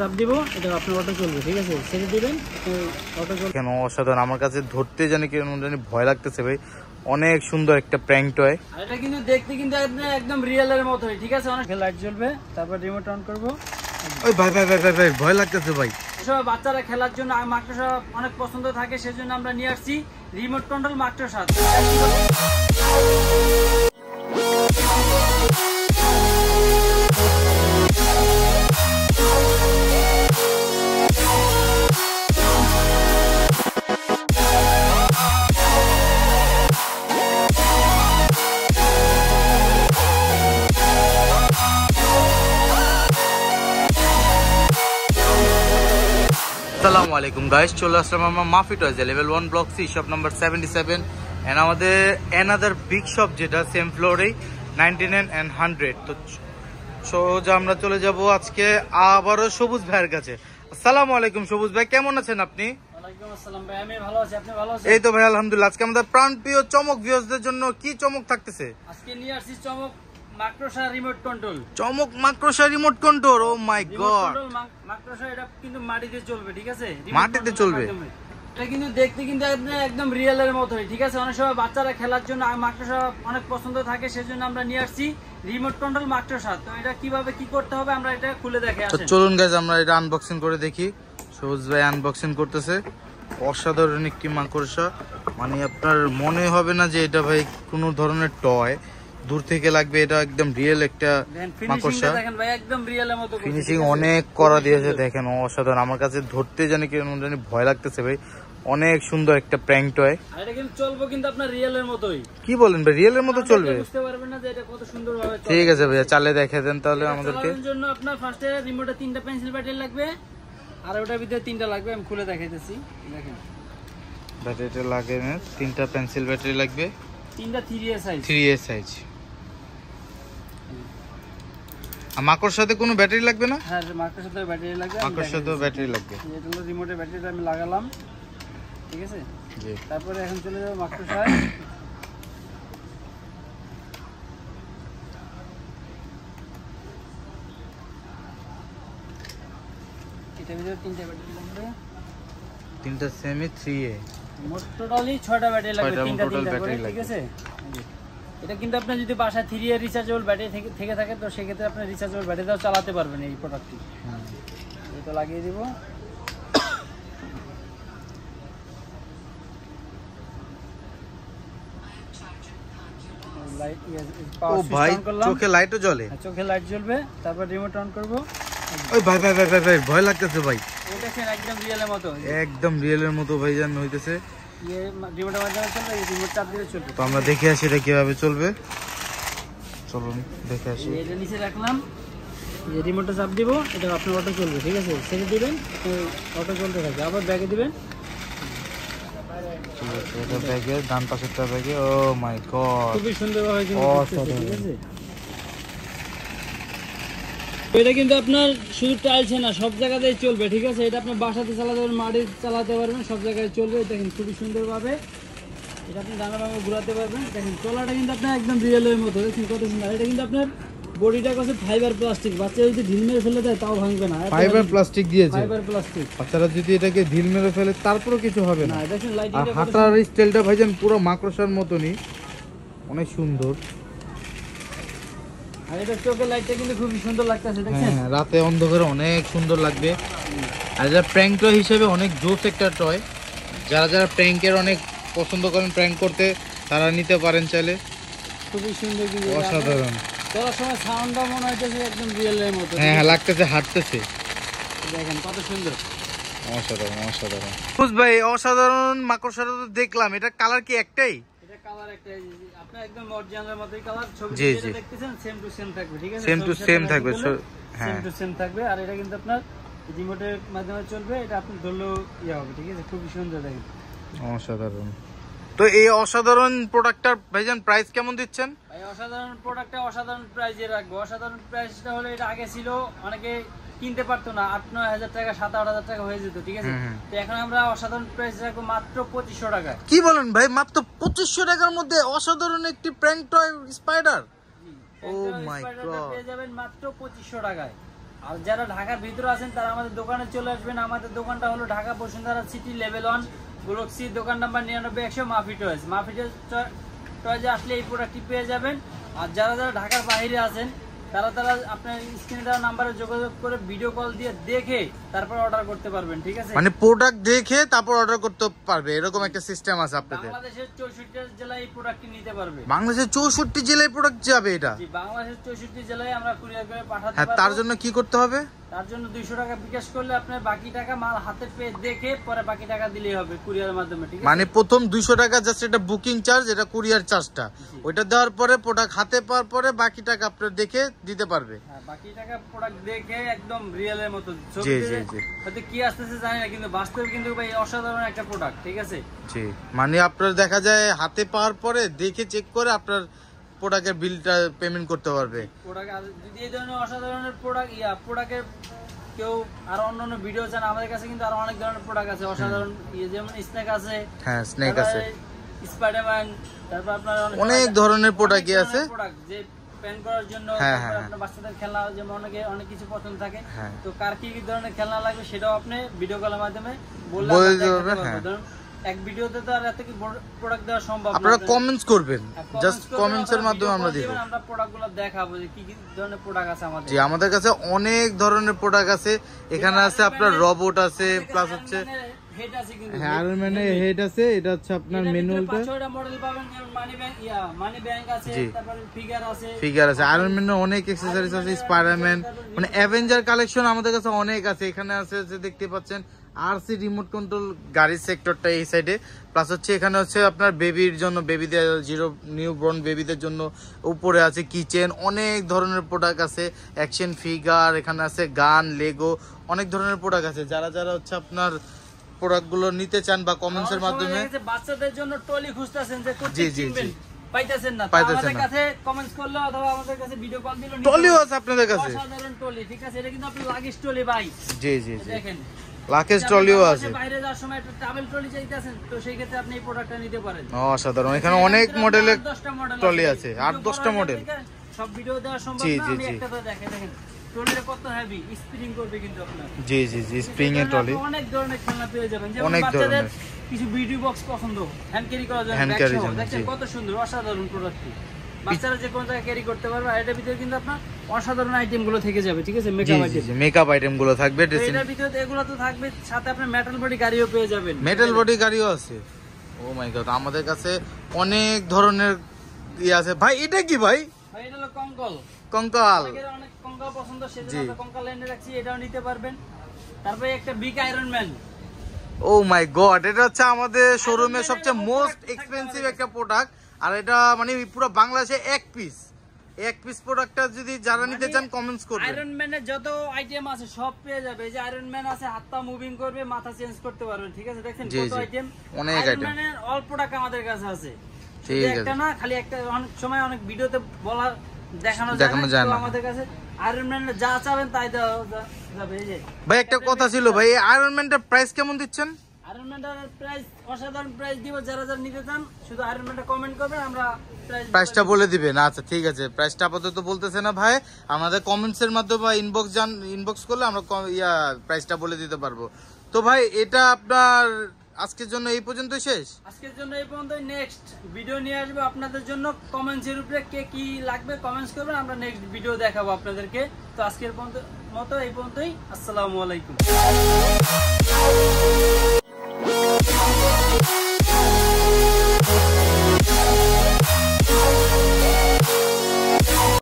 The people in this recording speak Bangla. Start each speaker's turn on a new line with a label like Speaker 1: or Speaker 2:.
Speaker 1: চাপ দিব, এটা আপনার অটো চলবে, ঠিক আছে? ছেড়ে দিবেন, অটো চলবে।
Speaker 2: কেন অসাধারণ, আমার কাছে ধরতে জানি কেমন জানি ভয় লাগতেছে ভাই। অনেক সুন্দর একটা প্র্যাঙ্ক টয়।
Speaker 1: আর এটা কিন্তু দেখতে কিন্তু একদম রিয়েলের মতোই, ঠিক আছে? অনেক লাইট জ্বলবে, তারপর রিমোট অন করব।
Speaker 2: ওই ভাই ভাই ভাই ভাই ভাই ভয় লাগতেছে ভাই।
Speaker 1: এসব বাচ্চারা খেলার জন্য মাকড়সা অনেক পছন্দ থাকে, সেজন্য আমরা নিয়ে আসছি রিমোট কন্ট্রোল মাকড়সা।
Speaker 2: আসসালামু আলাইকুম গাইস, চলে আসলাম আমরা মাফি টয়েজে level 1 block C shop number 77 and আমাদের অ্যানাদার বিগ শপ যেটা সেম ফ্লোরে 99 and 100। তো সোজা আমরা চলে যাব আজকে আবারও সবুজ ভাইয়ের কাছে। আসসালামু আলাইকুম সবুজ ভাই, কেমন আছেন আপনি?
Speaker 1: ওয়ালাইকুম আসসালাম ভাই, আমি ভালো আছি, আপনি ভালো আছেন?
Speaker 2: এই তো ভাই আলহামদুলিল্লাহ। আজকে আমাদের প্রাণপ্রিয় চমক ভিউয়ার্সদের জন্য কি চমক থাকতেছে?
Speaker 1: আজকে নিয়ে আসছি চমক মাকড়সা রিমোট কন্ট্রোল।
Speaker 2: চমক মাকড়সা remote control. Oh my god,
Speaker 1: মাকড়সা এটা কিন্তু মাটিতে চলবে, ঠিক আছে?
Speaker 2: মাটিতে চলবে।
Speaker 1: এটা কিন্তু দেখতে কিন্তু একদম রিয়েলের মতোই, ঠিক আছে? অনেক সময় বাচ্চারা খেলার জন্য মাকড়সা অনেক পছন্দ থাকে, সেজন্য আমরা নিয়ে আসছি রিমোট কন্ট্রোল মাকড়সা। তো এটা কিভাবে কি করতে হবে আমরা এটা খুলে দেখে আসেন।
Speaker 2: চলুন গাইস আমরা এটা আনবক্সিং করে দেখি। সবুজ ভাই আনবক্সিং করতেছে। অসাধারণ একটি মাকড়সা, মানে আপনার মনে হবে না যে এটা ভাই কোনো ধরনের টয়, দূর থেকে লাগবে এটা একদম রিয়েল একটা মাকড়সা।
Speaker 1: দেখেন ভাই একদম রিয়েলের মতো
Speaker 2: ফিনিশিং অনেক করা দিয়েছে, দেখেন অসাধারণ। আমার কাছে ধরতে জানি কেমন জানি ভয় লাগতেছে ভাই। অনেক সুন্দর একটা প্র্যাঙ্ক টয়।
Speaker 1: আর এটা কিন্তু চলবে কিন্তু আপনার রিয়েলের মতোই।
Speaker 2: কি বলেন ভাই, রিয়েলের মতো চলবে?
Speaker 1: বুঝতে পারবেন না যে এটা কত সুন্দর ভাবে চলবে।
Speaker 2: ঠিক আছে ভাইয়া, চালে দেখে দেন তাহলে আমাদেরকে।
Speaker 1: এর জন্য আপনার ফার্স্টে রিমোটে 3টা পেন্সিল ব্যাটারি লাগবে, আর ওটার ভিতরে 3টা লাগবে। আমি খুলে দেখাইতেছি, দেখেন।
Speaker 2: ব্যাটারিটা লাগে না, 3টা পেন্সিল ব্যাটারি লাগবে,
Speaker 1: 3টা 3A সাইজ।
Speaker 2: 3A size. আর মাকড়সার সাথে কোনো ব্যাটারি লাগবে না?
Speaker 1: হ্যাঁ, মাকড়সার সাথে ব্যাটারি লাগবে।
Speaker 2: মাকড়সার সাথে ব্যাটারি লাগবে।
Speaker 1: এটা হলো রিমোটের ব্যাটারিটা আমি লাগালাম, ঠিক আছে?
Speaker 2: জি।
Speaker 1: তারপরে এখন চলে যাব মাকড়সায়। এটার ভিতরে 3টা ব্যাটারি লাগবে,
Speaker 2: 3টা সেমি 3A।
Speaker 1: মোট টোটালি 6টা ব্যাটারি লাগবে, 3টা
Speaker 2: টোটাল
Speaker 1: 3টা করে,
Speaker 2: ব্যাটারি
Speaker 1: ঠিক
Speaker 2: লাগবে।
Speaker 1: আছে? এটা কিন্তু আপনার যদি বাসায় 3A রিচার্জেবল ব্যাটারি থেকে থাকে, তো সেক্ষেত্রে আপনি রিচার্জেবল ব্যাটারিটাও চালাতে পারবেন এই প্রোডাক্টটি। এটা লাগিয়ে দিব।
Speaker 2: ও ভাই চোখে লাইটও জ্বলে।
Speaker 1: চোখে লাইট জ্বলবে, তারপর রিমোট অন করব।
Speaker 2: ওই ভাই ভাই ভাই ভাই ভাই ভয় লাগতেছে ভাই।
Speaker 1: এটা একদম রিয়েলের মতো,
Speaker 2: একদম রিয়েলের মতো ভাইজান হইতেছে।
Speaker 1: রিমোটের মাধ্যমে চলবে, রিমোট চাপ দিলে চলবে।
Speaker 2: তো আমরা দেখে আসি এটা কিভাবে চলবে। চলুন দেখে আসি।
Speaker 1: এটা নিচে রাখলাম, এই রিমোটটা চাপ দিব, এটা আপনার অটো চলবে, ঠিক আছে? ছেড়ে দিবেন, অটো চলতে থাকবে। আবার ব্যাগে দিবেন,
Speaker 2: এটা ব্যাগে, ডান পাশেরটা ব্যাগে। ও মাই গড,
Speaker 1: খুবই সুন্দরভাবে কিন্তু
Speaker 2: অসাধারণ।
Speaker 1: ঠিক আছে? এটা কিন্তু আপনার শুধু টাইলসে না, সব জায়গাতেই চলবে, ঠিক আছে? এটা আপনি বাসাতে চালাতে পারবেন, মাটি চালাতে পারবেন, সব জায়গায় চলবে। দেখেন খুবই সুন্দরভাবে এটা আপনি ডানা বামে ঘুরাতে পারবেন। দেখেন চলাটা কিন্তু আপনার একদম রিয়েলের মতো, দেখেন কত সুন্দর। এটা কিন্তু আপনার বডিটা কাছে ফাইবার প্লাস্টিক, বাচ্চা যদি ঢিল মেরে ফেলে দেয় তাও ভাঙবে না।
Speaker 2: ফাইবার প্লাস্টিক দিয়েছে,
Speaker 1: ফাইবার প্লাস্টিক।
Speaker 2: বাচ্চারা যদি এটাকে ঢিল মেরে ফেলে তারপরেও কিছু হবে না।
Speaker 1: দেখেন
Speaker 2: আর
Speaker 1: লাইটিংটা
Speaker 2: হাঁটার স্টাইলটা ভাইজান পুরো মাকড়সার মতনই, অনেক সুন্দর।
Speaker 1: আর এটা চোখের লাইটটা কিন্তু খুবই সুন্দর লাগতেছে, দেখেন?
Speaker 2: হ্যাঁ, রাতে অন্ধকারে অনেক সুন্দর লাগবে। আর এটা প্র্যাঙ্ক টয় হিসেবে অনেক জোস একটা টয়। যারা যারা প্র্যাঙ্কের অনেক পছন্দ করেন প্র্যাঙ্ক করতে, তারা নিতে পারেন চাইলে।
Speaker 1: খুবই সুন্দর কিন্তু
Speaker 2: অসাধারণ।
Speaker 1: চলার সময় সাউন্ডটা মনে হইতেছে একদম রিয়েলের মতো।
Speaker 2: হ্যাঁ হ্যাঁ লাগতেছে, হাঁটতেছে।
Speaker 1: দেখেন কত সুন্দর,
Speaker 2: অসাধারণ অসাধারণ। বুঝ ভাই অসাধারণ মাকড়সাটা তো দেখলাম, এটা কালার কি একটাই?
Speaker 1: এটা কালার একটাই, আপনি একদম অরিজিনালের মতোই কালার। ছবি
Speaker 2: জি জি
Speaker 1: দেখতেছেন সেম টু সেম থাকবে, ঠিক আছে?
Speaker 2: সেম টু সেম থাকবে।
Speaker 1: সেম টু সেম থাকবে। আর এটা কিন্তু আপনার রিমোটের মাধ্যমে চলবে, এটা আপনি ধরলেও ইয়ে হবে, ঠিক আছে? খুবই সুন্দর, দেখেন
Speaker 2: অসাধারণ। তো এই অসাধারণ প্রোডাক্টটার ভাইজান প্রাইস কেমন দিচ্ছেন?
Speaker 1: এই অসাধারণ প্রোডাক্টটা অসাধারণ প্রাইসে রাখবো। অসাধারণ প্রাইসটা হলে এটা আগে ছিল অনেকে কিনতে পারতো না, 8-9 হাজার টাকা, 7-8 হাজার টাকা হয়ে যেত, ঠিক আছে? তো এখন আমরা অসাধারণ প্রাইস রাখবো মাত্র 2500 টাকা।
Speaker 2: কি বলেন ভাই, মাত্র 2500 টাকার মধ্যে অসাধারণ একটি prank toy spider? Oh my god,
Speaker 1: পেয়ে যাবেন মাত্র 2500 টাকায়। আর যারা ঢাকার ভিতরে আছেন তারা আমাদের দোকানে চলে আসবেন। আমাদের দোকানটা হলো Dhaka Bashundhara city level 1 block C, দোকান নাম্বার 99 মাফি টয়েস। মাফি টয়েসে আসলে এই প্রোডাক্টটি পেয়ে যাবেন। আর যারা যারা ঢাকার বাইরে আছেন তারা আপনার স্ক্রিনে দেওয়া নাম্বারে যোগাযোগ করে ভিডিও কল দিয়ে দেখে তারপর অর্ডার করতে পারবেন, ঠিক আছে?
Speaker 2: মানে প্রোডাক্ট দেখে তারপর অর্ডার করতে পারবে, এরকম একটা সিস্টেম আছে আপনাদের?
Speaker 1: বাংলাদেশের 64 জেলায় এই প্রোডাক্টটি নিতে পারবে।
Speaker 2: বাংলাদেশের 64 জেলায় প্রোডাক্ট যাবে এটা?
Speaker 1: জি, বাংলাদেশের 64 জেলায় আমরা কুরিয়ার করে পাঠাতে
Speaker 2: হ্যাঁ,
Speaker 1: পারবো।
Speaker 2: তার জন্য কি করতে হবে?
Speaker 1: তার জন্য 200 টাকা বিকাশ করলে আপনার বাকি টাকা মাল হাতে পেয়ে দেখে পরে বাকি টাকা দিলেই হবে কুরিয়ারের মাধ্যমে, ঠিক আছে?
Speaker 2: মানে প্রথম 200 টাকা জাস্ট এটা বুকিং চার্জ, এটা কুরিয়ার চার্জটা, ওইটা দেওয়ার পরে প্রোডাক্ট হাতে পাওয়ার পরে বাকি টাকা আপনার দেখে দিতে পারবে।
Speaker 1: হ্যাঁ, বাকি টাকা প্রোডাক্ট দেখে একদম রিয়েলের মতো
Speaker 2: জি জি জি।
Speaker 1: হয়তো কি আসতেছে জানি না, কিন্তু বাস্তবে কিন্তু ভাই অসাধারণ একটা প্রোডাক্ট, ঠিক আছে?
Speaker 2: জি, মানে আপনার দেখা যায় হাতে পাওয়ার পরে দেখে চেক করে আপনার প্রোডাক্টের বিলটা পেমেন্ট করতে পারবে।
Speaker 1: প্রোডাক্ট যদি এই ধরনের অসাধারণের প্রোডাক্টের কেউ আরো অন্যান্য ভিডিও চান, আমাদের কাছে কিন্তু আরো অনেক ধরনের প্রোডাক্ট আছে অসাধারণ, যেমন স্নেক আছে,
Speaker 2: হ্যাঁ স্নেক আছে,
Speaker 1: স্পাইডারম্যান, তারপর আপনার
Speaker 2: অনেক ধরনের প্রোডাক্টই আছে
Speaker 1: যে প্যান করার জন্য, আপনার বাচ্চাদের খেলনা, যেমন অনেক কিছু পছন্দ থাকে, তো কার কি ধরনের খেলনা লাগবে সেটাও আপনি ভিডিও কলের মাধ্যমে বলে দিতে পারবেন। এক ভিডিওতে তো আর এত কি প্রোডাক্ট দেওয়া সম্ভব না,
Speaker 2: আপনারা কমেন্টস করবেন, জাস্ট কমেন্টসের মাধ্যমে আমরা দিব,
Speaker 1: আমরা প্রোডাক্টগুলো দেখাবো যে কি কি ধরনের প্রোডাক্ট আছে আমাদের।
Speaker 2: জি, আমাদের কাছে অনেক ধরনের প্রোডাক্ট আছে, এখানে আছে আপনার রোবট আছে, প্লাস হচ্ছে
Speaker 1: হেড আছে, কিন্তু
Speaker 2: হ্যাঁ আয়রন ম্যানের হেড আছে, এটা হচ্ছে আপনার ম্যানুয়ালটা,
Speaker 1: 5-6টা মডেল পাবেন, যেমন মানি ব্যাংক আছে, তারপর ফিগার আছে,
Speaker 2: আয়রন ম্যানের অনেক অ্যাকসেসরিজ আছে, স্পাইডারম্যান, মানে অ্যাভেঞ্জার কালেকশন আমাদের কাছে অনেক আছে। এখানে আছে যে দেখতে পাচ্ছেন আরসি রিমোট কন্ট্রোল গাড়ির সেক্টরটা এই সাইডে, প্লাস হচ্ছে এখানে হচ্ছে আপনার বেবির জন্য, বেবিদের নিউ বর্ন বেবিদের জন্য উপরে আছে কিচেন, অনেক ধরনের প্রোডাক্ট আছে, অ্যাকশন ফিগার, এখানে আছে গান, লেগো, অনেক ধরনের প্রোডাক্ট আছে। যারা যারা হচ্ছে আপনার প্রোডাক্টগুলো নিতে চান বা কমেন্টসের মাধ্যমে,
Speaker 1: বাচ্চাদের জন্য টলি খুঁজতেছেন যে
Speaker 2: জি জি জি
Speaker 1: পাইতেছেন না, আমাদের কাছে কমেন্টস করলে অথবা আমাদের কাছে ভিডিও কল দিলে
Speaker 2: টলিও আছে আপনাদের কাছে,
Speaker 1: অসাধারণ টলি, ঠিক আছে? এটা কিন্তু আপনি লাগেজ টলি ভাই,
Speaker 2: জি জি জি,
Speaker 1: দেখেন
Speaker 2: লাগেজ টলিও আছে।
Speaker 1: বাইরে যাওয়ার সময় একটা ট্রাভেল টলি চাইতেছেন, তো সেই ক্ষেত্রে আপনি এই প্রোডাক্টটা নিতে পারেন।
Speaker 2: অসাধারণ, এখানে অনেক মডেলের টলি আছে, 8-10টা মডেল,
Speaker 1: সব ভিডিও দেওয়া সম্ভব না, আমি একটা তো দেখেন টলিটা কত হেভি, স্প্রিং করবে কিন্তু আপনার,
Speaker 2: জি জি জি, স্প্রিং এর টলি,
Speaker 1: অনেক ধরনের খেলনা পেয়ে যাবেন, যেমন বাচ্চাদের কিছু বিউটি বক্স পছন্দ, হ্যান্ড ক্যারি করার জন্য, দেখেন কত সুন্দর অসাধারণ প্রোডাক্টটি, বাচ্চারা যে কোনো জায়গায় ক্যারি করতে পারবে। আর এটার ভিতরে কিন্তু আপনার অসাধারণ আইটেম গুলো থেকে যাবে, ঠিক আছে?
Speaker 2: মেকআপ আইটেম গুলো থাকবে,
Speaker 1: এটার ভিতরে এগুলো তো থাকবে, সাথে আপনার মেটাল বডি গাড়িও পেয়ে যাবেন,
Speaker 2: মেটাল বডি গাড়িও আছে। ও মাই গড, আমাদের কাছে অনেক ধরনের আছে। ভাই এটা কি ভাই?
Speaker 1: ভাই এটা হলো কঙ্কাল, অনেক কঙ্কাল পছন্দ, সেজন্য কঙ্কাল এনে রাখছি, এটাও নিতে পারবেন। তারপরে একটা big iron man,
Speaker 2: oh my god, এটা হচ্ছে আমাদের শোরুমের সবচেয়ে মোস্ট এক্সপেন্সিভ একটা প্রোডাক্ট, আর এটা মানে পুরো বাংলাদেশে এক পিস প্রোডাক্টটা যদি যারা নিতে চান কমেন্টস করবেন।
Speaker 1: আয়রন ম্যানের যত আইটেম আছে সব পেয়ে যাবে। এই যে আয়রন ম্যান আছে, হাত পা মুভিং করবে, মাথা চেঞ্জ করতে পারবেন, ঠিক আছে? দেখেন কত আইটেম,
Speaker 2: অনেক আইটেম,
Speaker 1: আয়রন ম্যানের অল প্রোডাক্ট আমাদের কাছে আছে, ঠিক আছে? একটা না, খালি একটা, অনেক সময় অনেক ভিডিওতে বলা দেখানো যায় না, আমাদের কাছে আয়রন ম্যানের যা চাবেন তাই দেওয়া যাবে। এই যে
Speaker 2: ভাই একটা কথা ছিল ভাই, এই আয়রন ম্যানটার প্রাইস কেমন দিচ্ছেন?
Speaker 1: আয়রন ম্যানের প্রাইস অসাধারণ প্রাইস দিব, যারা যারা নিতে চান শুধু আয়রন ম্যানটা কমেন্ট করবেন, আমরা
Speaker 2: প্রাইসটা বলে দিবেন। আচ্ছা ঠিক আছে, প্রাইসটা আপাতত বলতেছে না ভাই, আমাদের কমেন্টস এর মাধ্যমে বা ইনবক্স করলে আমরা প্রাইসটা বলে দিতে পারবো। তো ভাই এটা আপনার আজকের জন্য এই পর্যন্তই শেষ?
Speaker 1: আজকের জন্য এই পর্যন্তই, নেক্সট ভিডিও নিয়ে আসবে আপনাদের জন্য, কমেন্টসের উপরে কে কি লাগবে কমেন্টস করবেন, আমরা নেক্সট ভিডিও দেখাবো আপনাদেরকে। তো আজকের মতো এই পর্যন্তই, আসসালামু আলাইকুম।